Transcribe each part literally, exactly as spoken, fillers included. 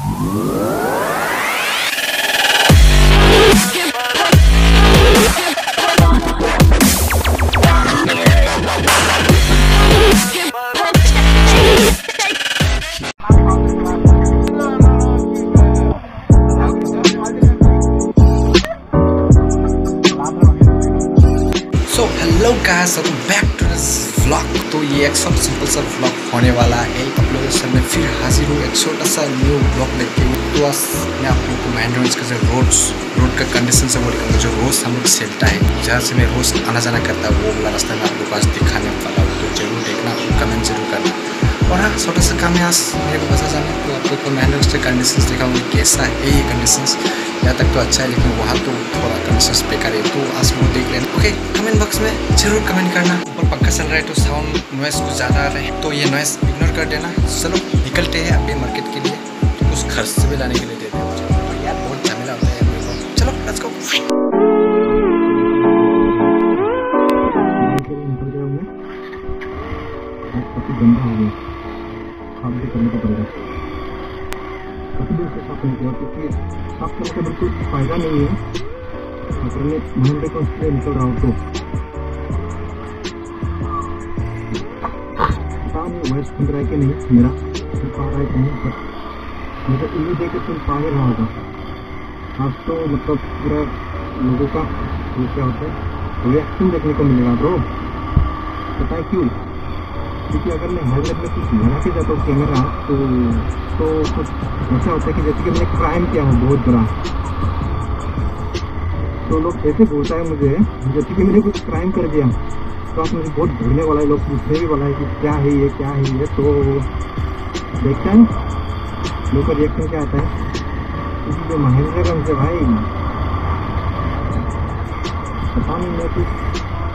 Hello guys, welcome back to this vlog. तो ये एक सब सिंपल सा व्लॉग होने वाला है। आप लोगों के सामने फिर हाजिर हूँ एक छोटा सा न्यू व्लॉग लेके। तो आज मैं आप लोगों को महेंद्रगंज का जो रोड्स रोड का कंडीशन से वो दिखाऊंगा। जो रोज हम लोग चलता है, जहाँ से मैं रोज आना जाना करता है, वो वाला रास्ता में आप लोग को आज दिखाने वाला हूँ। तो जरूर देखना, कमेंट जरूर करना। और हाँ, छोटा सा काम है आज मेरे को बता जाना। तो आप लोग को महेंद्रगंज के कंडीशन दिखाऊंगा कैसा है ये कंडीशन। यहाँ तक तो अच्छा है, लेकिन वहाँ तो थोड़ा कंडीशन बेकार है। तो आज वो देख लेना। ओके, कमेंट बॉक्स में जरूर कमेंट करना। ऊपर पंखा चल रहा है तो साउंड नॉइस कुछ ज़्यादा आ रहा है, तो ये नॉइस इग्नोर कर देना। चलो निकलते हैं अभी मार्केट के लिए, तो कुछ खर्च से भी लाने के लिए देते हैं मुझे। तो यार बहुत झमेला होता है मेरे को। चलो लेट्स गो। गंदा हो गया, साफ भी करने को पड़ेगा। काफ़ी देर से साफ नहीं किया, क्योंकि साफ करने का बिल्कुल फायदा नहीं है। अगर मैं महीने को इसलिए निकल रहा हूँ तो पता नहीं वॉइस सुन रहा है कि नहीं, मेरा सुन पा रहा है कि नहीं, पर मुझे इन्हीं देख के सुन पा ही रहा होगा। आज तो मतलब पूरा लोगों का वो क्या होता है, रिएक्शन देखने को मिलेगा ब्रो। पता है क्यों? क्योंकि अगर मैं हेलमेट में कुछ लगा के जाता हूँ कैमरा, तो तो कुछ ऐसा होता है कि जैसे कि मैंने क्राइम किया हो बहुत बड़ा। तो लोग ऐसे बोलता है मुझे जैसे कि मैंने कुछ क्राइम कर दिया। तो आप मुझे बहुत ढूंढने वाला है, लोग पूछने भी वाला है कि क्या है ये, क्या है ये। तो देखते हैं लोग का रिएक्शन क्या आता है। क्योंकि जो महेंद्रगंज से भाई पता नहीं, मैं कुछ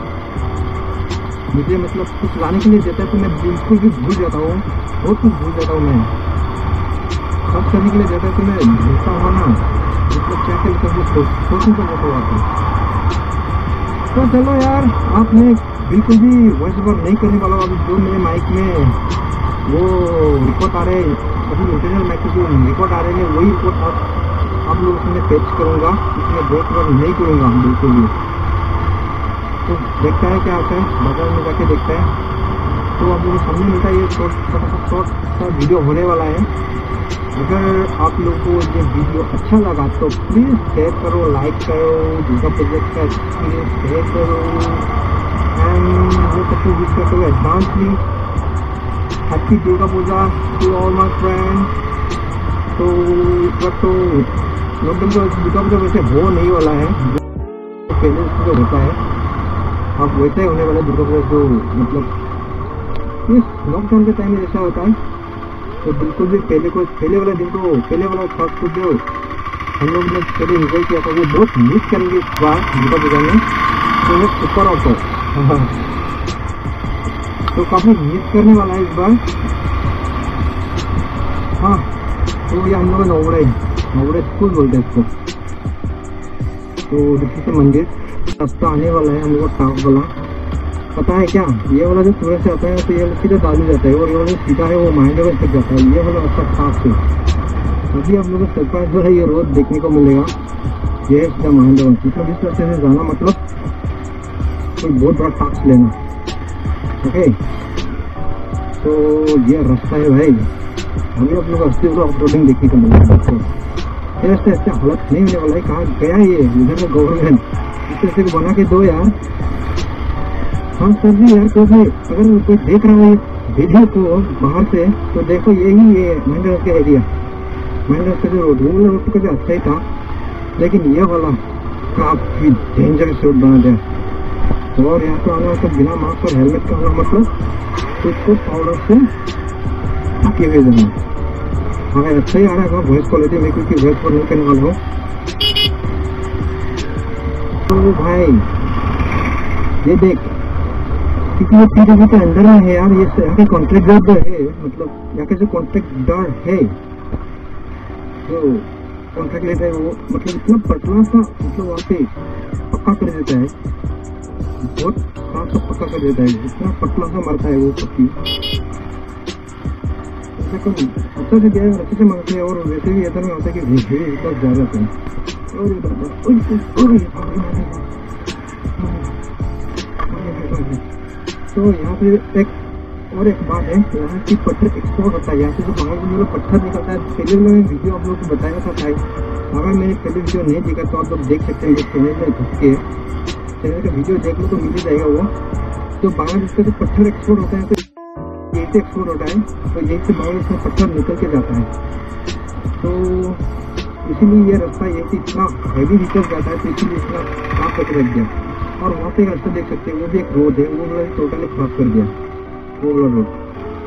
मुझे मतलब कुछ लाने के लिए देता है तो मैं बिल्कुल भी भूल जाता हूँ, बहुत कुछ भूल जाता हूँ। मैं सब करने के लिए देता है तो मैं भूलता हुआ ना, मतलब क्या क्या सोचने का मौका आता है। तो चलो यार, आपने बिल्कुल भी वॉइस ओवर नहीं करने वाला। अभी जो मेरे माइक में वो रिकॉर्ड आ रहे हैं, अभी इंटरनल माइक जो रिकॉर्ड आ रहे हैं वही रिकॉर्ड आप आप लोगों से मैं पेश करूँगा। इसमें वॉइस ओवर नहीं करूँगा बिल्कुल भी। तो देखता है क्या आता है, बाजार में जाके देखता है। तो आप लोगों को सामने मिलता है ये शॉर्ट छोटा सा शॉर्ट सा वीडियो होने वाला है। अगर आप लोगों को ये वीडियो अच्छा लगा तो प्लीज़ शेयर करो, लाइक करो, दुर्गा प्रोजेक्ट का एक्सपीरियंस शेयर करो। एंड वो सबको विश करते हुए advancely happy Durga Puja to all my friends. तो इस वक्त तो लॉकडाउन का दुर्गा पूजा वैसे हो नहीं वाला है, पहले उसको जो होता है अब वैसा ही होने वाला दुर्गा पूजा। जो मतलब इस लॉकडाउन के टाइम में ऐसा होता है, तो बिल्कुल भी पहले को पहले वाला दिन को पहले वाला शॉर्ट को जो हम लोग ने पहले रिजल्ट किया था वो बहुत मिस करेंगे इस बार दुर्गा पूजा में। तो वो सुपर आउट हो तो काफ़ी मिस करने वाला है इस बार। हाँ, तो ये हम लोग नवड़े नवड़े स्कूल बोलते हैं इसको। तो देखिए से मंदिर रास्ता आने वाला है हम लोग का टॉप वाला। पता है क्या, ये वाला जो सूरत से आता है तो ये सीधा दादू जाता है, और ये वाला जो सीधा है वो महेंद्रगंज तक जाता है। ये वाला अच्छा खास है। अभी आप लोगों को सरप्राइज जो है ये रोड देखने को मिलेगा। ये है सीधा महेंद्रगंज। मतलब इस रास्ते से जाना मतलब कोई बहुत बड़ा टास्क लेना। ओके, तो ये रास्ता है भाई। अभी आप लोग अस्सी वाला अपलोडिंग देखने को मिलेगा। ये रास्ते ऐसे हालत नहीं होने वाला है। कहाँ गया ये इधर का गवर्नमेंट, इस रास्ते को बना के दो यार। हाँ सर जी यार, तो भाई अगर कोई देख रहा है वीडियो को बाहर से तो देखो यही है महेंद्रगंज का एरिया। महेंद्रगंज का जो रोड वो रोड का भी अच्छा ही था, लेकिन ये वाला काफी डेंजरस रोड बना दिया। और यहाँ पे आना मतलब बिना मास्क और हेलमेट का आना मतलब उसको पाउडर से ढके हुए जाना। हाँ अच्छा ही आ रहा है वॉइस क्वालिटी में, क्योंकि वॉइस पर नहीं करने वाला हूँ। तो भाई ये देख, क्योंकि ये पीछे के अंदर में है यार। ये यहाँ के कॉन्ट्रैक्टर है, मतलब यहाँ के जो कॉन्ट्रैक्टर है जो कॉन्ट्रैक्ट लेता है वो मतलब इतना पतला सा मतलब वहाँ पे पक्का कर देता है, बहुत खास सा पक्का कर देता है। इतना पतला सा मरता है वो पत्ती। जैसे कोई अच्छा से गया अच्छे से मांगते हैं, और वैसे भी ऐसा नहीं होता कि भीड़ इतना ज़्यादा है। और तो यहाँ पे एक और एक बात है, यहाँ की पत्थर एक्सपोर्ट होता है। यहाँ से जो बाहर में जो पत्थर निकलता है, पहले मैंने वीडियो आप लोग को बताया था भाई। अगर मैंने पहले वीडियो नहीं देखा तो आप लोग देख सकते हैं, चैनल में घुस के चैनल का वीडियो देख लो तो मिल जाएगा वो। तो बांग्लादेश का जो पत्थर एक्सपोर्ट होता है तो यही से एक्सपोर्ट होता है, तो यही से बांग्लादेश में पत्थर निकल के जाता है। तो इसीलिए ये रास्ता ये इतना हैवी निकल जाता है, तो इसीलिए इतना खराब करके रख दिया। और वहाँ पे एक रास्ता देख सकते हैं, वो भी एक रोड है, वो वाला टोटली खराब कर दिया, वो वाला रोड।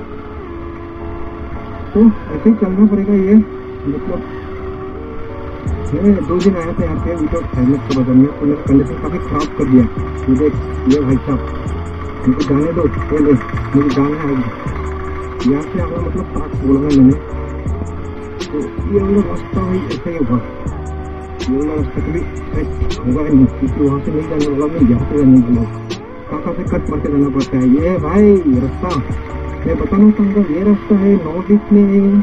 तो ऐसे ही चलना पड़ेगा। ये मतलब मैंने दो दिन आया था यहाँ पे वीडियो फेमस के बदल में, तो मेरा कंडीशन काफ़ी खराब कर दिया। मुझे ये भाई साहब मुझे जाने दो, पहले मुझे जाना है यहाँ से। अगर मतलब पास बोला है मैंने, तो ये वाला रास्ता भाई ऐसा ही होगा। ये वाला रास्ता कभी होगा नहीं, क्योंकि वहाँ से नहीं जाने वाला, मैं यहाँ से जाने वाला। कहाँ से कट मार के जाना पड़ता है। ये भाई रास्ता मैं बताना चाहूँगा, ये रास्ता है नॉर्थ ईस्ट में,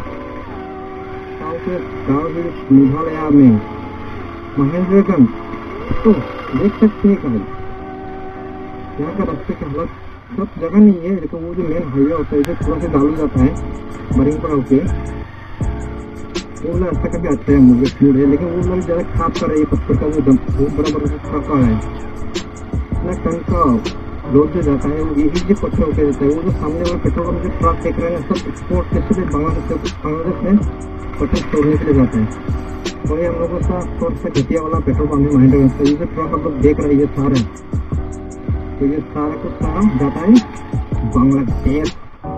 मेघालय में महेंद्रगंज। तो देख सकते हैं भाई यहाँ का रास्ते की हालत सब जगह नहीं है, लेकिन वो जो मेन हाईवे होता है इसे थोड़ा सा डालू जाता है बरिंग पर होके, वो वाला रास्ता का भी अच्छा है, मुझे स्मूथ है। लेकिन वो वाला ज़्यादा खराब कर रहा है, पत्थर का वो दम बहुत बड़ा बड़ा खराब कर रहा है। इतना टन का रोड से जाता है, वो यही से पत्थर होके जाता है। वो जो सामने वाला पेट्रोल पंप जो ट्रक देख रहे हैं सब एक्सपोर्ट कैसे बांग्लादेश बांग्लादेश में पत्थर छोड़ने के लिए जाते हैं। और ये हम लोगों का थोड़ा सा घटिया वाला पेट्रोल पंप है महेंद्रगंज का, ये ट्रक आप लोग देख रहे हैं ये सारे, तो ये सारा कुछ सारा जाता है बांग्लादेश।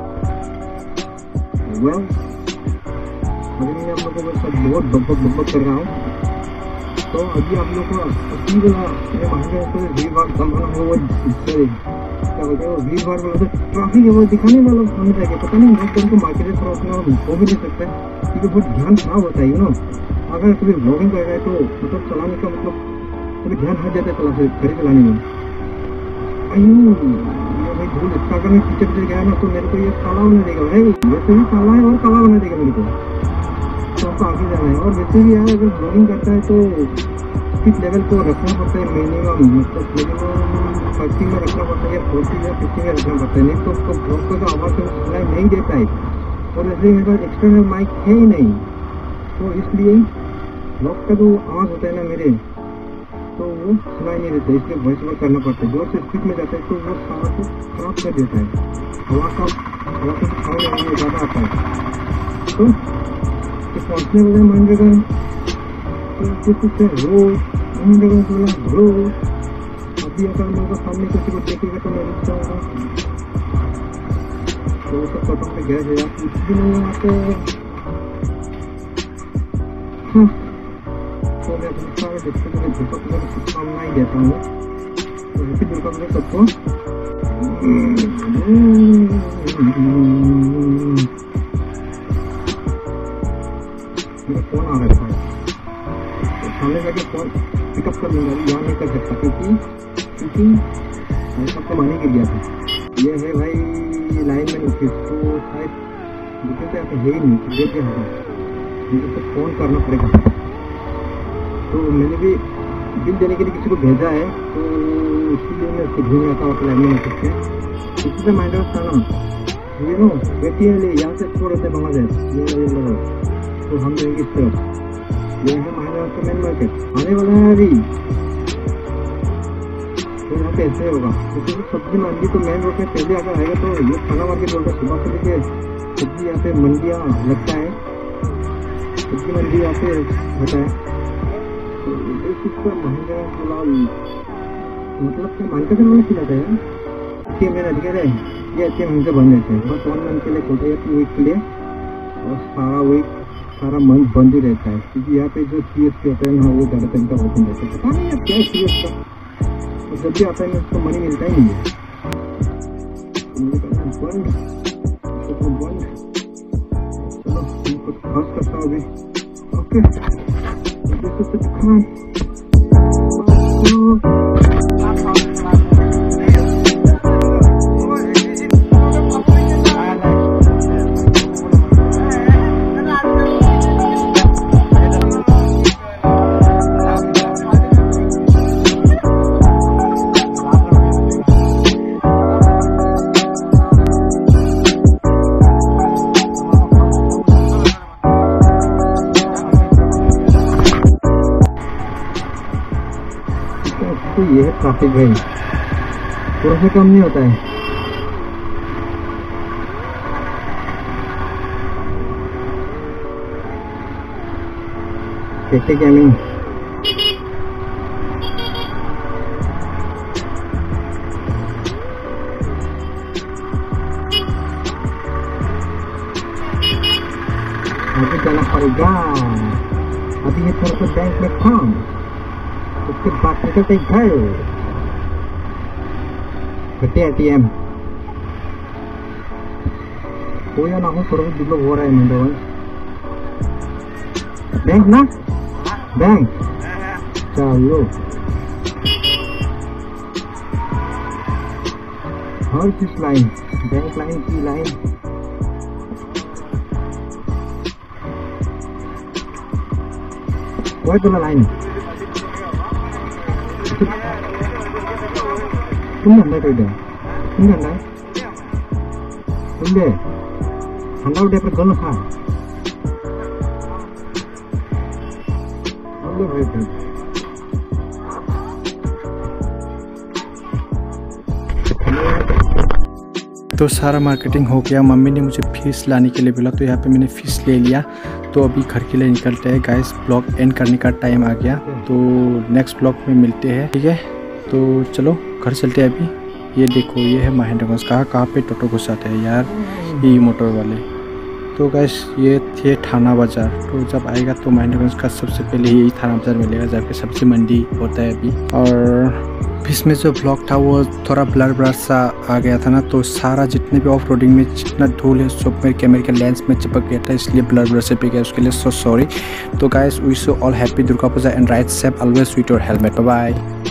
वेल अभी मैं आप लोगों के साथ बहुत बकबक बकबक कर रहा हूँ। तो अभी आप लोग को असली वाला महेंद्रगंज भीड़ भाड़ संभालना है, वो क्या बोलते हैं वो भीड़ भाड़ वाला तो ट्रैफिक है, वो दिखाने वाला होना चाहिए। पता नहीं बहुत टाइम को मार्केट थोड़ा उतना हो भी नहीं सकता है, क्योंकि बहुत ध्यान खराब होता है। यू नो अगर कभी ब्लॉगिंग कर रहा है तो मतलब चलाने का मतलब कभी ध्यान हट जाता है चला से खड़ी चलाने में। अयो भाई धूल इसका अगर मैं पीछे पीछे गया ना तो मेरे को ये काला बना देगा भाई, वैसे भी काला है और काला बना देगा मेरे को। तो आपको आगे जाना है, और वैसे भी यार अगर ब्लॉगिंग करता है तो स्पीड लेवल को रखना पड़ता है मिनिमम, मतलब मिनिमम थर्टी में रखना पड़ता है या फोर्टी या फिफ्टी में रखना पड़ता है, नहीं तो उसको ब्लॉग का जो आवाज़ है सुनाई नहीं देता है। और वैसे मेरे पास एक्सटर्नल माइक है ही नहीं, तो इसलिए ब्लॉग का जो आवाज़ होता है ना मेरे, तो वो सुनाई नहीं देता, इसलिए वॉइस ओवर करना पड़ता है। जोर से स्पीड में जाता है तो वो सारा को खराब कर देता है, हवा का हवा का साउंड ज़्यादा आता है। तो पहुँचने वाले महेंद्रगंज रोड महेंद्रगंज वाला रोड। अभी अगर मेरे को सामने किसी को देखेगा तो मैं रुक जाऊँगा, तो वो सब फोटो पे गया है यार, कुछ भी नहीं आते। हाँ तो मैं बहुत सारे देखते तो मैं दुर्गा पूजा की शुभकामनाएं देता हूँ, तो हैप्पी दुर्गा पूजा सबको। मेरा फोन आ रहा था, तो सामने जाके फोन पिकअप कर लूँगा, यहाँ नहीं कर सकता क्योंकि क्योंकि मैं सबको मानी के गया था। ये है भाई लाइन में ऑफिस, तो शायद मुझे तो यहाँ पे है ही नहीं, देख के होगा मुझे तो फ़ोन करना पड़ेगा। तो मैंने भी बिल देने के लिए किसी को भेजा है, तो इसीलिए मैं उसको ढूंढ रहा था और लाइन में ऑफिस से। इससे माइंड था ना ये नो बेटी है, यहाँ से एक्सपोर्ट होते बांग्लादेश, तो हम जाएंगे इस तरफ। ये है महाराष्ट्र का मेन मार्केट आने वाला है अभी, तो यहाँ पे ऐसे होगा। क्योंकि सब्जी मंडी तो मेन रोड पे पहले अगर आएगा तो ये खाना मार्केट बोलता है, सुबह से लेके सब्जी यहाँ पे मंडियाँ लगता है, सब्जी मंडी यहाँ पे होता है। तो इसका महंगा फिलहाल मतलब क्या मार्केट वाले खिलाते हैं कि मेरा अधिकार है, ये अच्छे महंगे बन जाते हैं बस वन मंथ के लिए, खोलते हैं टू वीक के लिए, और सारा वीक सारा मंथ बंद ही रहता है, क्योंकि यहाँ पे जो सी एस पी होता है ना वो ज़्यादा टाइम का ओपन रहता है। पता नहीं यार क्या सी एस का, और जब भी आता है ना उसको मनी मिलता ही नहीं है, तो मुझे करना बंद तो बंद। चलो मैं कुछ खास करता हूँ अभी। ओके ये है ट्रैफिक भाई, थोड़ा सा कम नहीं होता है। देखते क्या नहीं अभी जाना पड़ेगा। अभी ये थोड़ा सा बैंक में काम, उसके बाद निकलते घर घटे एटीएम हो या ना हो, थोड़ा सा डेवलप हो रहा है महेंद्रगंज। बैंक ना बैंक चलो, हर चीज लाइन, बैंक लाइन की line. Why tuh lain? Tunggu anda tuh dah, tunggu anda, tunggu, anda udah pergi loh kan? Allah berkati. तो सारा मार्केटिंग हो गया। मम्मी ने मुझे फिश लाने के लिए बोला, तो यहाँ पे मैंने फ़िश ले लिया। तो अभी घर के लिए निकलते हैं गाइस, ब्लॉग एंड करने का टाइम आ गया। तो नेक्स्ट ब्लॉग में मिलते हैं, ठीक है। तो चलो घर चलते हैं अभी। ये देखो, ये है महेंद्रगंज। कहाँ कहाँ पे टोटो घुसाते हैं यार, ये मोटर वाले। तो गाइस ये थे थाना बाज़ार। तो जब आएगा तो महेंद्रगंज का सबसे पहले यही थाना बाज़ार मिलेगा, जबकि सब्जी मंडी होता है अभी। और इसमें जो ब्लॉग था वो थोड़ा ब्लर ब्लर सा आ गया था ना, तो सारा जितने भी ऑफ रोडिंग में जितना धूल है सब मेरे कैमरे के लेंस में चिपक गया था, इसलिए ब्लर ब्लर से पे गया। उसके लिए सो सॉरी। तो guys wish you all happy Durga Puja and ride safe always with your helmet. Bye bye.